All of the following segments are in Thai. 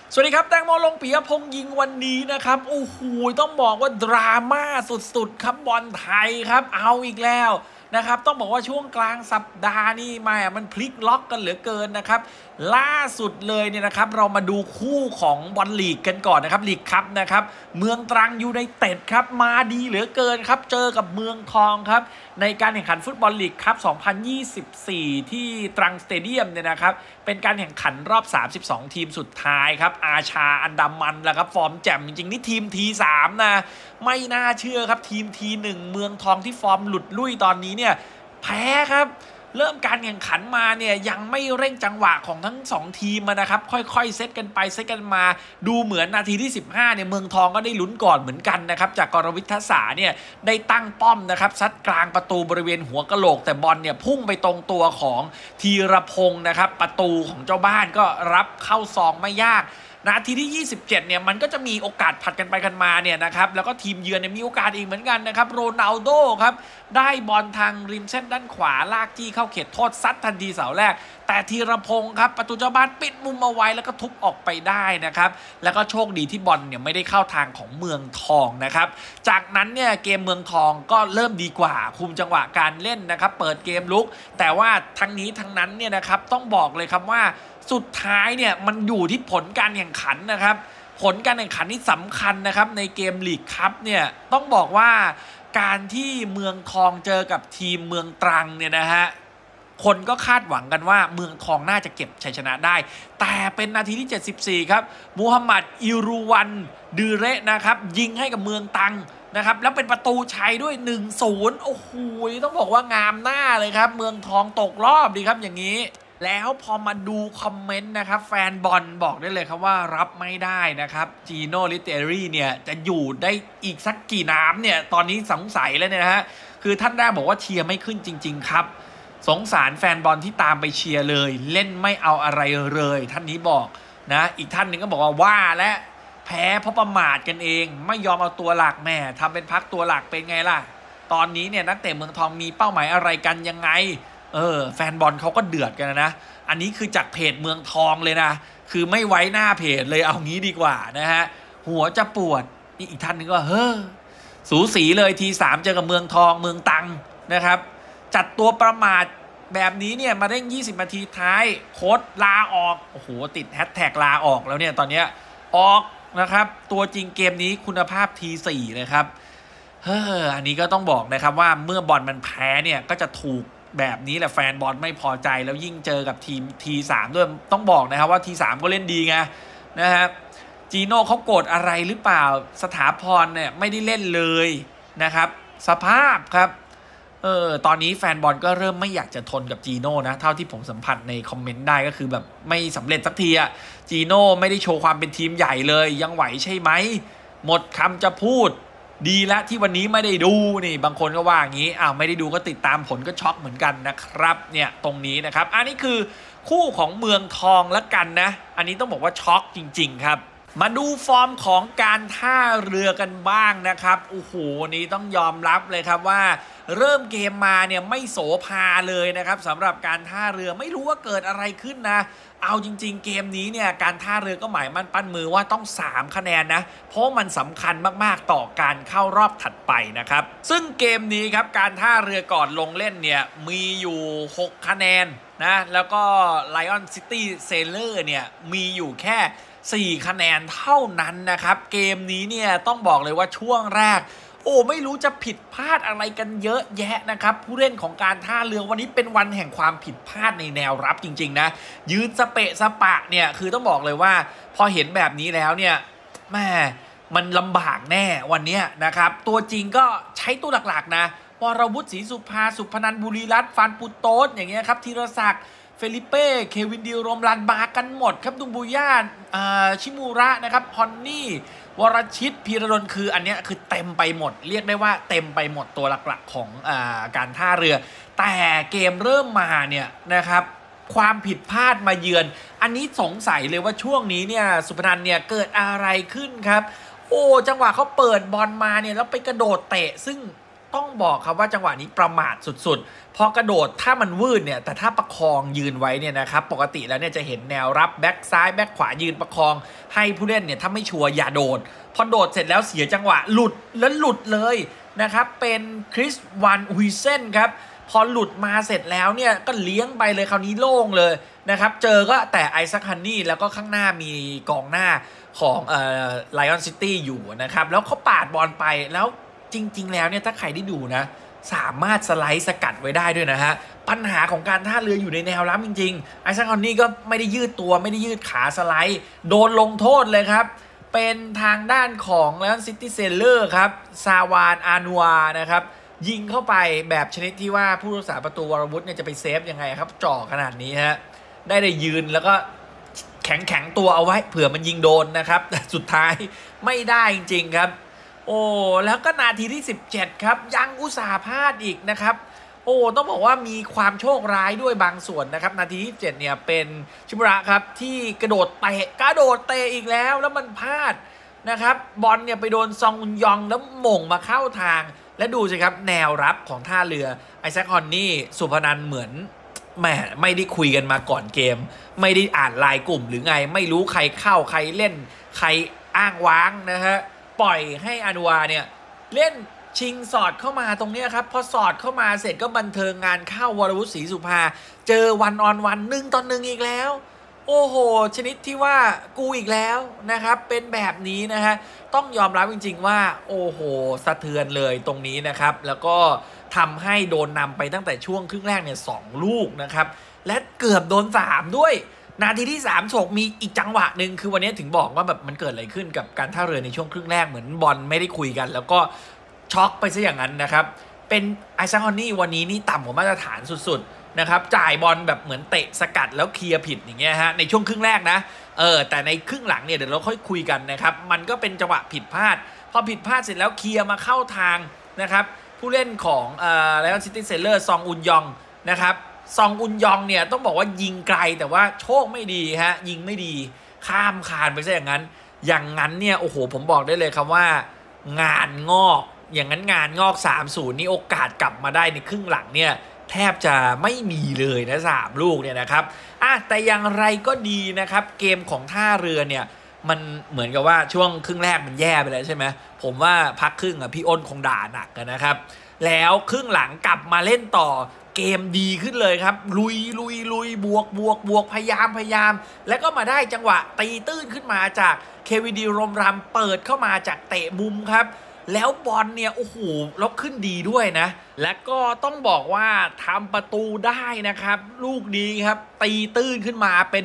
สวัสดีครับแตงโมลงปิยพงษ์ยิงวันนี้นะครับโอ้โหต้องบอกว่าดราม่าสุดๆครับบอลไทยครับเอาอีกแล้วนะครับต้องบอกว่าช่วงกลางสัปดาห์นี่มันพลิกล็อกกันเหลือเกินนะครับล่าสุดเลยเนี่ยนะครับเรามาดูคู่ของบอลลีกกันก่อนนะครับลีกคัพนะครับเมืองตรังยูไนเต็ดครับมาดีเหลือเกินครับเจอกับเมืองทองครับในการแข่งขันฟุตบอลลีกคัพ2024ที่ตรังสเตเดียมเนี่ยนะครับเป็นการแข่งขันรอบ32ทีมสุดท้ายครับอาชาอันดามันแหละครับฟอร์มแจ่มจริงๆนี่ทีมT3นะไม่น่าเชื่อครับทีมT1เมืองทองที่ฟอร์มหลุดลุ่ยตอนนี้เนี่ยแพ้ครับเริ่มการแข่งขันมาเนี่ยยังไม่เร่งจังหวะของทั้ง2ทีมนะครับค่อยๆเซตกันไปเซตกันมาดูเหมือนนาทีที่15เนี่ยเมืองทองก็ได้ลุ้นก่อนเหมือนกันนะครับจากกรวิทย์ทัศาเนี่ยได้ตั้งป้อมนะครับซัดกลางประตูบริเวณหัวกะโหลกแต่บอลเนี่ยพุ่งไปตรงตัวของธีรพงศ์นะครับประตูของเจ้าบ้านก็รับเข้าซองไม่ยากนาทีที่27เนี่ยมันก็จะมีโอกาสผัดกันไปกันมาเนี่ยนะครับแล้วก็ทีมเยือนเนี่ยมีโอกาสอีกเหมือนกันนะครับโรนัลโดครับได้บอลทางริมเส้นด้านขวาลากจี้เข้าเขตโทษซัดทันทีเสาแรกแต่ธีรพงศ์ครับประตูเจ้าบ้านปิดมุมเอาไว้แล้วก็ทุบออกไปได้นะครับแล้วก็โชคดีที่บอลเนี่ยไม่ได้เข้าทางของเมืองทองนะครับจากนั้นเนี่ยเกมเมืองทองก็เริ่มดีกว่าคุมจังหวะการเล่นนะครับเปิดเกมลุกแต่ว่าทั้งนี้ทั้งนั้นเนี่ยนะครับต้องบอกเลยครับว่าสุดท้ายเนี่ยมันอยู่ที่ผลการแข่งขันนะครับผลการแข่งขันที่สำคัญนะครับในเกมลีกคัพเนี่ยต้องบอกว่าการที่เมืองทองเจอกับทีมเมืองตรังเนี่ยนะฮะคนก็คาดหวังกันว่าเมืองทองน่าจะเก็บชัยชนะได้แต่เป็นนาทีที่74ครับมูฮัมหมัดอิรูวันดือเระนะครับยิงให้กับเมืองตรังนะครับแล้วเป็นประตูชัยด้วย 1-0 โอ้โหต้องบอกว่างามหน้าเลยครับเมืองทองตกรอบดีครับอย่างนี้แล้วพอมาดูคอมเมนต์นะครับแฟนบอลบอกได้เลยครับว่ารับไม่ได้นะครับจีโน่ลิเตอรี่เนี่ยจะอยู่ได้อีกสักกี่น้ำเนี่ยตอนนี้สงสัยแล้วเนี่ยนะฮะคือท่านแรกบอกว่าเชียร์ไม่ขึ้นจริงๆครับสงสารแฟนบอลที่ตามไปเชียร์เลยเล่นไม่เอาอะไรเลยท่านนี้บอกนะอีกท่านหนึ่งก็บอกว่าและแพ้เพราะประมาทกันเองไม่ยอมเอาตัวหลักแม่ทำเป็นพักตัวหลักเป็นไงล่ะตอนนี้เนี่ยนักเตะเมืองทองมีเป้าหมายอะไรกันยังไงแฟนบอลเขาก็เดือดกันนะอันนี้คือจากเพจเมืองทองเลยนะคือไม่ไว้หน้าเพจเลยเอางี้ดีกว่านะฮะหัวจะปวดอีกท่านนึงก็สูสีเลยT3เจอกับเมืองทองเมืองตังนะครับจัดตัวประมาทแบบนี้เนี่ยมาเร่ง20นาทีท้ายโค้ชลาออกโอ้โหติดแฮชแท็กลาออกแล้วเนี่ยตอนนี้ออกนะครับตัวจริงเกมนี้คุณภาพT4เลยครับอันนี้ก็ต้องบอกนะครับว่าเมื่อบอลมันแพ้เนี่ยก็จะถูกแบบนี้แหละแฟนบอลไม่พอใจแล้วยิ่งเจอกับทีมT3ด้วยต้องบอกนะครับว่า T3 ก็เล่นดีไงนะครับจีโน่เขาโกรธอะไรหรือเปล่าสถาพรเนี่ยไม่ได้เล่นเลยนะครับสภาพครับตอนนี้แฟนบอลก็เริ่มไม่อยากจะทนกับจีโน่นะเท่าที่ผมสัมผัสในคอมเมนต์ได้ก็คือแบบไม่สำเร็จสักทีอะจีโน่ไม่ได้โชว์ความเป็นทีมใหญ่เลยยังไหวใช่ไหมหมดคำจะพูดดีแล้วที่วันนี้ไม่ได้ดูนี่บางคนก็ว่าอย่างนี้ไม่ได้ดูก็ติดตามผลก็ช็อกเหมือนกันนะครับเนี่ยตรงนี้นะครับอันนี้คือคู่ของเมืองทองละกันนะอันนี้ต้องบอกว่าช็อกจริงๆครับมาดูฟอร์มของการท่าเรือกันบ้างนะครับโอ้โหนี้ต้องยอมรับเลยครับว่าเริ่มเกมมาเนี่ยไม่โสภาเลยนะครับสำหรับการท่าเรือไม่รู้ว่าเกิดอะไรขึ้นนะเอาจริงๆเกมนี้เนี่ยการท่าเรือก็หมายมั่นปั้นมือว่าต้อง3คะแนนนะเพราะมันสำคัญมากๆต่อการเข้ารอบถัดไปนะครับซึ่งเกมนี้ครับการท่าเรือก่อนลงเล่นเนี่ยมีอยู่6คะแนนนะแล้วก็ Lion City Sailor เนี่ยมีอยู่แค่4คะแนนเท่านั้นนะครับเกมนี้เนี่ยต้องบอกเลยว่าช่วงแรกไม่รู้จะผิดพลาดอะไรกันเยอะแยะนะครับผู้เล่นของการท่าเรือวันนี้เป็นวันแห่งความผิดพลาดในแนวรับจริงๆนะยืนสเปะสปะเนี่ยคือต้องบอกเลยว่าพอเห็นแบบนี้แล้วเนี่ยแม่มันลำบากแน่วันนี้นะครับตัวจริงก็ใช้ตัวหลักๆนะวรวุฒิศรีสุภาสุพนันท์บุรีรัตน์ฟานปุโตสอย่างเงี้ยครับธีรศักดิ์เฟลิเป้เควินดิโรมลันบากันหมดครับดุมบูย่าชิมูระนะครับฮอนนี่วรชิตพีรดลคืออันนี้คือเต็มไปหมดเรียกได้ว่าเต็มไปหมดตัวหลักๆของการท่าเรือแต่เกมเริ่มมาเนี่ยนะครับความผิดพลาดมาเยือนอันนี้สงสัยเลยว่าช่วงนี้เนี่ยสุพนันท์เนี่ยเกิดอะไรขึ้นครับจังหวะเขาเปิดบอลมาเนี่ยแล้วไปกระโดดเตะซึ่งต้องบอกครับว่าจังหวะนี้ประมาทสุดๆพอกระโดดถ้ามันวืดเนี่ยแต่ถ้าประคองยืนไว้เนี่ยนะครับปกติแล้วเนี่ยจะเห็นแนวรับแบ็กซ้ายแบ็กขวายืนประคองให้ผู้เล่นเนี่ยถ้าไม่ชัวร์อย่าโดดพอโดดเสร็จแล้วเสียจังหวะหลุดแล้วหลุดเลยนะครับเป็นคริสวันฮุยเซนครับพอหลุดมาเสร็จแล้วเนี่ยก็เลี้ยงไปเลยคราวนี้โล่งเลยนะครับเจอก็แต่ไอซัคฮันนี่แล้วก็ข้างหน้ามีกองหน้าของไลออนซิตี้อยู่นะครับแล้วเขาปาดบอลไปแล้วจริงๆแล้วเนี่ยถ้าใครได้ดูนะสามารถสไลด์สกัดไว้ได้ด้วยนะฮะปัญหาของการท่าเรืออยู่ในแนวรับจริงๆไอซัคฮันนี่ก็ไม่ได้ยืดตัวไม่ได้ยืดขาสไลด์โดนลงโทษเลยครับเป็นทางด้านของไลออนซิตี้เซลเลอร์ครับซาวานอานัวนะครับยิงเข้าไปแบบชนิดที่ว่าผู้รักษาประตูวรวุฒิเนี่ยจะไปเซฟยังไงครับจ่อขนาดนี้ฮะได้ยืนแล้วก็แข็งตัวเอาไว้เผื่อมันยิงโดนนะครับแต่สุดท้ายไม่ได้จริงๆครับโอ้แล้วก็นาทีที่17ครับยังอุตส่าห์พลาดอีกนะครับโอ้ต้องบอกว่ามีความโชคร้ายด้วยบางส่วนนะครับนาทีที่17เนี่ยเป็นชิมุระครับที่กระโดดเตะอีกแล้วมันพลาดนะครับบอลเนี่ยไปโดนซองอุนยองแล้วหม่งมาเข้าทางและดูสิครับแนวรับของท่าเรือไอแซคฮอนนี่สุพนันเหมือนแหมไม่ได้คุยกันมาก่อนเกมไม่ได้อ่านไลน์กลุ่มหรือไงไม่รู้ใครเข้าใครเล่นใครอ้างว้างนะฮะปล่อยให้อานัวเนี่ยเล่นชิงสอดเข้ามาตรงนี้ครับพอสอดเข้ามาเสร็จก็บันเทิงงานเข้าวรวุฒิศรีสุภาเจอวันออนวัน1-1อีกแล้วโอ้โหชนิดที่ว่ากูอีกแล้วนะครับเป็นแบบนี้นะฮะต้องยอมรับจริงๆว่าโอ้โหสะเทือนเลยตรงนี้นะครับแล้วก็ทำให้โดนนำไปตั้งแต่ช่วงครึ่งแรกเนี่ย2 ลูกนะครับและเกือบโดน3ด้วยนาทีที่3โฉกมีอีกจังหวะหนึ่งคือวันนี้ถึงบอกว่าแบบมันเกิดอะไรขึ้นกับการท่าเรือในช่วงครึ่งแรกเหมือนบอลไม่ได้คุยกันแล้วก็ช็อกไปซะอย่างนั้นนะครับเป็นไอซัคฮอนนี่วันนี้นี่ต่ำกว่ามาตรฐานสุดๆนะครับจ่ายบอลแบบเหมือนเตะสกัดแล้วเคลียร์ผิดอย่างเงี้ยฮะในช่วงครึ่งแรกนะแต่ในครึ่งหลังเนี่ยเดี๋ยวเราค่อยคุยกันนะครับมันก็เป็นจังหวะผิดพลาดพอผิดพลาดเสร็จแล้วเคลียร์มาเข้าทางนะครับผู้เล่นของไลออนซิตี้เซลเลอร์ซองอุนยองนะครับซองอุนยองเนี่ยต้องบอกว่ายิงไกลแต่ว่าโชคไม่ดีฮะยิงไม่ดีข้ามคานไปซะอย่างนั้นเนี่ยโอ้โหผมบอกได้เลยครับว่างานงอกอย่างนั้นงานงอก 3-0 นี่โอกาสกลับมาได้ในครึ่งหลังเนี่ยแทบจะไม่มีเลยนะ3 ลูกเนี่ยนะครับแต่อย่างไรก็ดีนะครับเกมของท่าเรือเนี่ยมันเหมือนกับว่าช่วงครึ่งแรกมันแย่ไปแล้วใช่ไหมผมว่าพักครึ่งพี่อ้นคงด่าหนักนะครับแล้วครึ่งหลังกลับมาเล่นต่อเกมดีขึ้นเลยครับลุยบวกพยายามแล้วก็มาได้จังหวะตีตื้นขึ้นมาจากเควินดีรมรำเปิดเข้ามาจากเตะมุมครับแล้วบอลเนี่ยโอ้โหแล้วขึ้นดีด้วยนะและก็ต้องบอกว่าทำประตูได้นะครับลูกนี้ครับตีตื้นขึ้นมาเป็น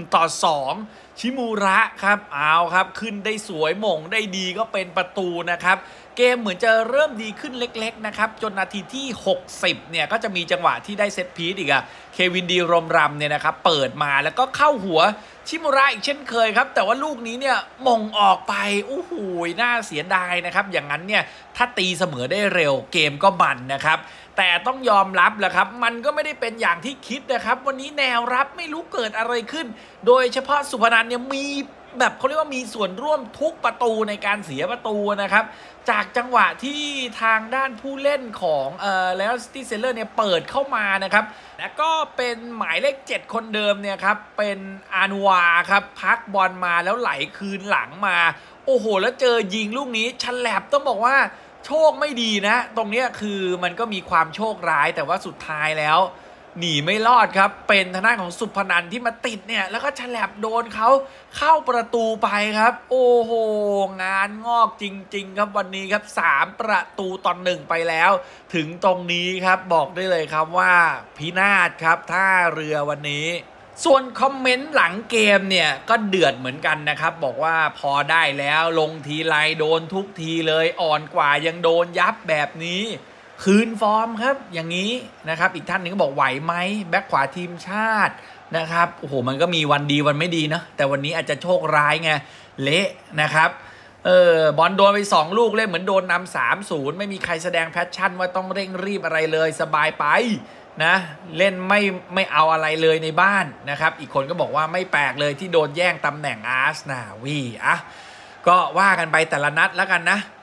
1-2ชิมูระครับเอาครับขึ้นได้สวยหม่งได้ดีก็เป็นประตูนะครับเกมเหมือนจะเริ่มดีขึ้นเล็กๆนะครับจนนาทีที่60เนี่ยก็จะมีจังหวะที่ได้เซตพีซอีกอะเควินดีรมรำเนี่ยนะครับเปิดมาแล้วก็เข้าหัวชิมูระอีกเช่นเคยครับแต่ว่าลูกนี้เนี่ยมงออกไปโอ้โหน่าเสียดายนะครับอย่างนั้นเนี่ยถ้าตีเสมอได้เร็วเกมก็มันนะครับแต่ต้องยอมรับแหละครับมันก็ไม่ได้เป็นอย่างที่คิดนะครับวันนี้แนวรับไม่รู้เกิดอะไรขึ้นโดยเฉพาะสุพนันเนี่ยมีแบบเขาเรียกว่ามีส่วนร่วมทุกประตูในการเสียประตูนะครับจากจังหวะที่ทางด้านผู้เล่นของแล้วซิตี้เซลเลอร์เนี่ยเปิดเข้ามานะครับแล้วก็เป็นหมายเลข7คนเดิมเนี่ยครับเป็นอานัวครับพักบอลมาแล้วไหลคืนหลังมาโอ้โหแล้วเจอยิงลูกนี้ฉลับต้องบอกว่าโชคไม่ดีนะตรงนี้คือมันก็มีความโชคร้ายแต่ว่าสุดท้ายแล้วหนีไม่รอดครับเป็นทางด้านของสุพนันที่มาติดเนี่ยแล้วก็ฉลับโดนเขาเข้าประตูไปครับโอ้โหงานงอกจริงๆครับวันนี้ครับ3-1ไปแล้วถึงตรงนี้ครับบอกได้เลยครับว่าพินาศครับท่าเรือวันนี้ส่วนคอมเมนต์หลังเกมเนี่ยก็เดือดเหมือนกันนะครับบอกว่าพอได้แล้วลงทีไรโดนทุกทีเลยอ่อนกว่ายังโดนยับแบบนี้คืนฟอร์มครับอย่างนี้นะครับอีกท่านหนึ่งก็บอกไหวไหมแบ็คขวาทีมชาตินะครับโอ้โหมันก็มีวันดีวันไม่ดีนะแต่วันนี้อาจจะโชคร้ายไงเละนะครับบอลโดนไป2 ลูกเล่นเหมือนโดนนำ3-0ไม่มีใครแสดงแพชชั่นว่าต้องเร่งรีบอะไรเลยสบายไปนะเล่นไม่เอาอะไรเลยในบ้านนะครับอีกคนก็บอกว่าไม่แปลกเลยที่โดนแย่งตำแหน่งอาร์สนาวีก็ว่ากันไปแต่ละนัดแล้วกันนะ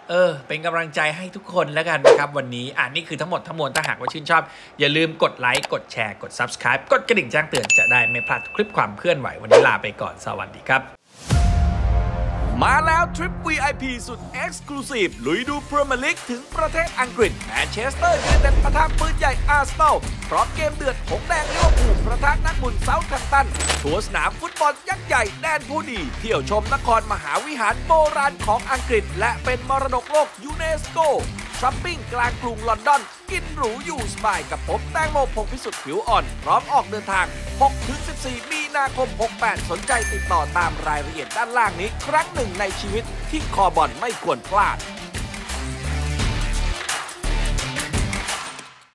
เป็นกำลังใจให้ทุกคนแล้วกันนะครับวันนี้นี่คือทั้งหมดทั้งมวลถ้าหากว่าชื่นชอบอย่าลืมกดไลค์กดแชร์กด Subscribe กดกระดิ่งแจ้งเตือนจะได้ไม่พลาดคลิปความเคลื่อนไหววันนี้ลาไปก่อนสวัสดีครับมาแล้วทริป VIP สุด Exclusive ลุยดูพรีเมียร์ลีกถึงประเทศอังกฤษแมนเชสเตอร์ยูไนเต็ดปะทะปืนใหญ่อาร์เซนอลพร้อมเกมเดือดหงแดงลิเวอร์พูลประทะนักบุญเซาท์แฮมป์ตันทัวร์สนามฟุตบอลยักษ์ใหญ่แดนผู้ดีเที่ยวชมนครมหาวิหารโบราณของอังกฤษและเป็นมรดกโลกยูเนสโกช้อปปิ้งกลางกรุงลอนดอนกินหรูอยู่สบายกับผมแตงโมพงษ์พิสุทธิ์ผิวอ่อนพร้อมออกเดินทาง 6-14 มีนาคม 68 สนใจติดต่อตามรายละเอียดด้านล่างนี้ครั้งหนึ่งในชีวิตที่คอบอลไม่ควรพลาด